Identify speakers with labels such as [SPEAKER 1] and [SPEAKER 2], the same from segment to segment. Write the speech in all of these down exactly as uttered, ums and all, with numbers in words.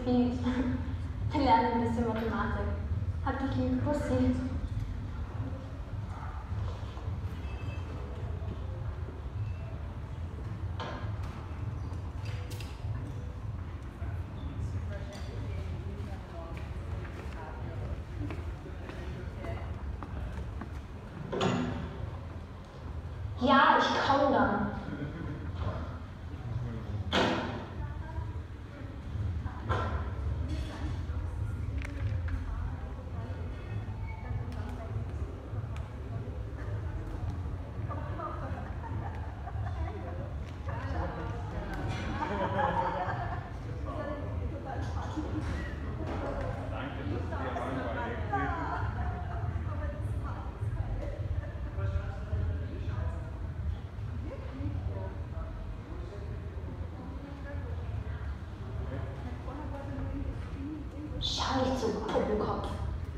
[SPEAKER 1] viel. Wir lernen ein bisschen Mathematik. Habt ihr lieb, Bussi? Ja, ich komme dann. Schau nicht so, Puppenkopf.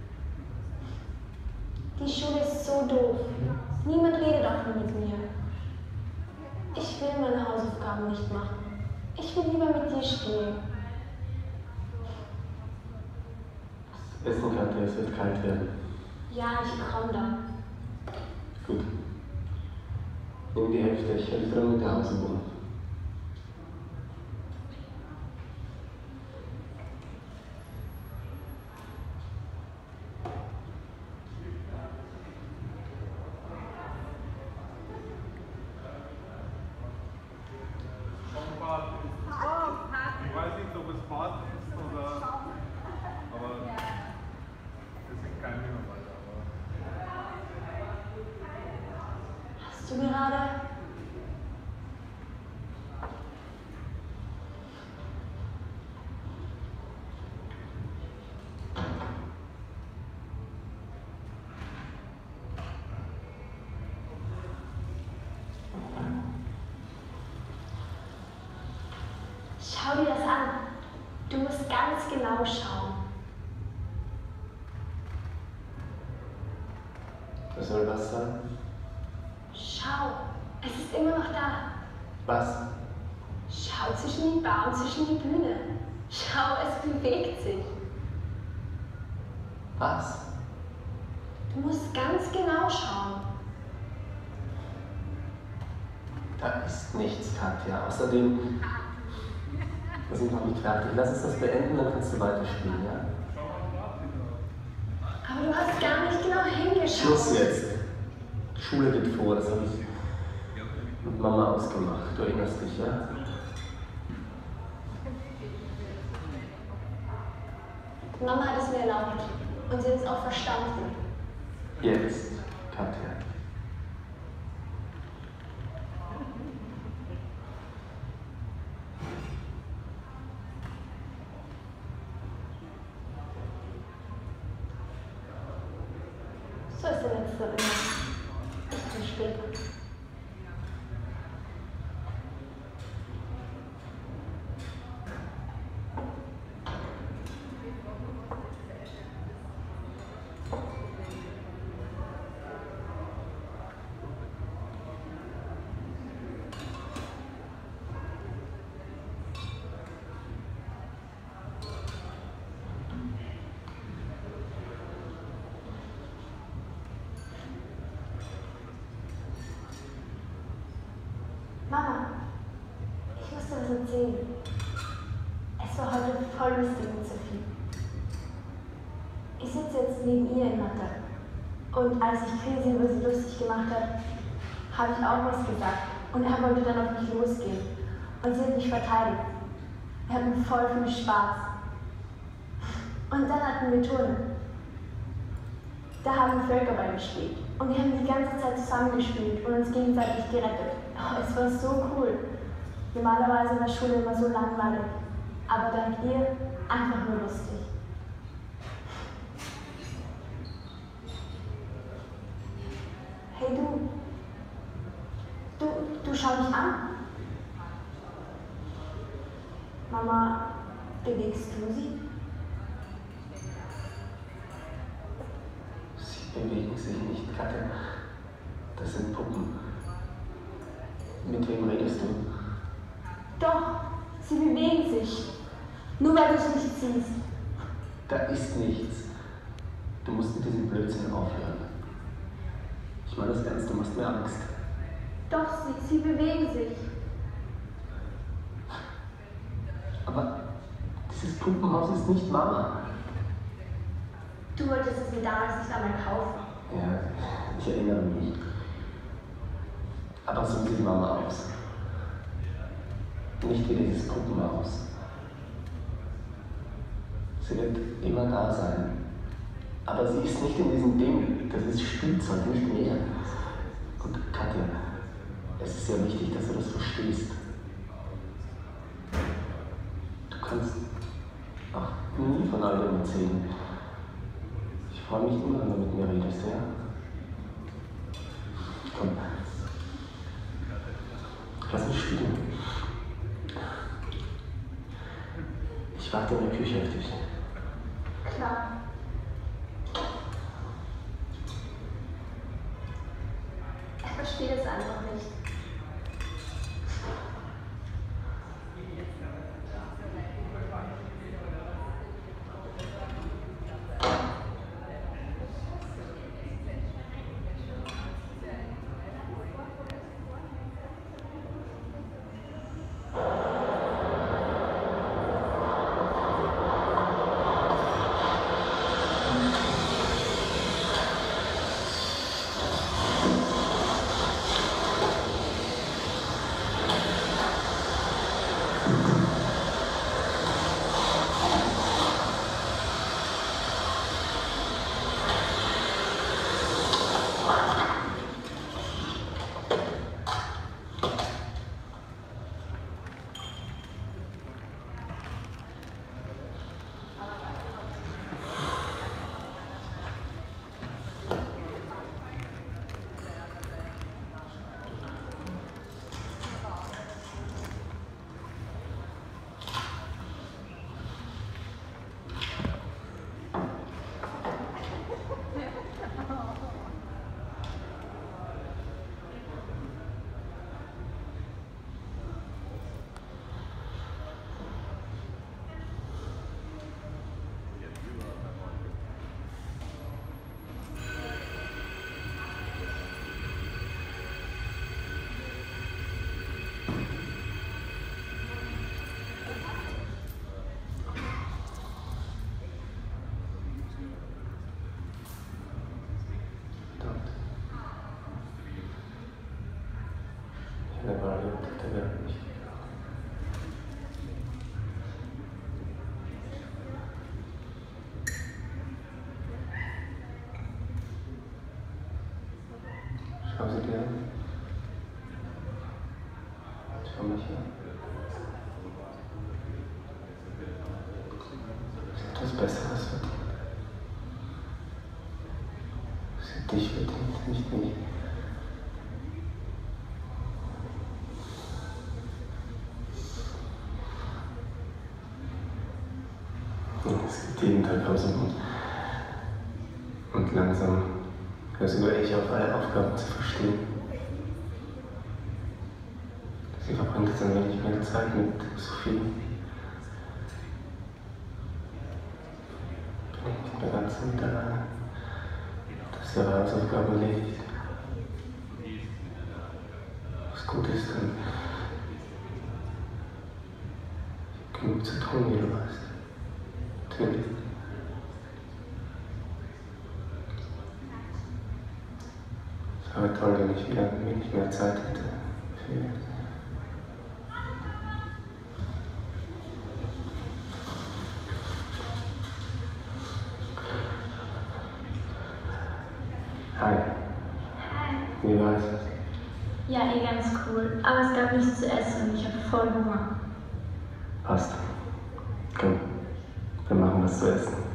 [SPEAKER 1] Die Schule ist so doof. Niemand redet auch mehr mit mir. Ich will meine Hausaufgaben nicht machen. Ich will lieber mit dir spielen.
[SPEAKER 2] Essen, Katja, es wird kalt werden.
[SPEAKER 1] Ja, ich komm dann.
[SPEAKER 2] Gut. Nimm die Hälfte, ich helfe dir mit der Hausübung.
[SPEAKER 3] Ich weiß nicht, ob es Part ist oder. Aber es ist kein Minimum.
[SPEAKER 1] Hast du gerade? Schau dir das an. Du musst ganz genau schauen.
[SPEAKER 2] Was soll was sein?
[SPEAKER 1] Schau, es ist immer noch da.
[SPEAKER 2] Was?
[SPEAKER 1] Schau zwischen die Bar und zwischen die Bühne. Schau, es bewegt sich.
[SPEAKER 2] Was?
[SPEAKER 1] Du musst ganz genau schauen.
[SPEAKER 2] Da ist nichts, Katja. Außerdem, wir sind noch nicht fertig. Lass uns das beenden, dann kannst du weiterspielen, ja?
[SPEAKER 1] Aber du hast gar nicht genau hingeschaut.
[SPEAKER 2] Schluss jetzt. Die Schule geht vor, das habe ich mit Mama ausgemacht. Du erinnerst dich, ja?
[SPEAKER 1] Mama hat es mir erlaubt und sie hat es auch verstanden.
[SPEAKER 2] Jetzt, Katja.
[SPEAKER 1] So ist der letzte immer. Ich bin später. Mama, ich muss dir was erzählen. Es war heute voll lustig mit Sophie. Ich sitze jetzt neben ihr in Mathe. Und als ich Krisi über sie lustig gemacht habe, habe ich auch was gesagt. Und er wollte dann auf mich losgehen. Und sie hat mich verteidigt. Wir hatten voll viel Spaß. Und dann hatten wir Turnen. Da haben wir Völkerball gespielt. Und wir haben die ganze Zeit zusammengespielt und uns gegenseitig gerettet. Oh, es war so cool. Normalerweise in der Schule immer so langweilig. Aber dank ihr einfach nur lustig. Hey du. Du, du schau mich an. Mama, bewegst du sie?
[SPEAKER 2] Sie bewegen sich nicht, Katja. Das sind Puppen. Mit wem redest du?
[SPEAKER 1] Doch, sie bewegen sich. Nur weil du es nicht siehst.
[SPEAKER 2] Da ist nichts. Du musst mit diesem Blödsinn aufhören. Ich meine das ernst, du machst mir Angst.
[SPEAKER 1] Doch, sie, sie bewegen sich.
[SPEAKER 2] Aber dieses Puppenhaus ist nicht Mama.
[SPEAKER 1] Du wolltest es mir damals nicht einmal kaufen.
[SPEAKER 2] Ja, ich erinnere mich. Aber so sieht Mama aus. Nicht wie dieses Puppenhaus. Sie wird immer da sein. Aber sie ist nicht in diesem Ding. Das ist Spielzeug, nicht mehr. Und Katja, es ist sehr wichtig, dass du das verstehst. Du kannst auch nie von all dem erzählen. Ich freue mich immer, wenn du mit mir redest, ja? Komm. Lass mich spielen. Ich warte in der Küche auf dich.
[SPEAKER 1] Klar. Ich verstehe das einfach nicht.
[SPEAKER 2] Der war der wird nicht. Schau sie dir an. Schau mich an. Es ist etwas Besseres verdient. Es hat dich verdient, nicht mich. Es gibt jeden Tag Pausen und langsam hörst du echt auf, alle Aufgaben zu verstehen. Sie verbringt jetzt ein wenig mehr Zeit mit Sophie. Bin ich nicht mehr ganz mit alleine. Dass sie ihre Hausaufgaben erledigt. Was gut ist, dann genug zu tun, wie du weißt. Natürlich. Es wäre toll, wenn ich wieder ein wenig mehr Zeit hätte für Hi.
[SPEAKER 1] Hi.
[SPEAKER 2] Wie war's?
[SPEAKER 1] Ja, eh ganz cool. Aber es gab nichts zu essen und ich habe voll Hunger.
[SPEAKER 2] Passt. Komm, wir machen was zu essen.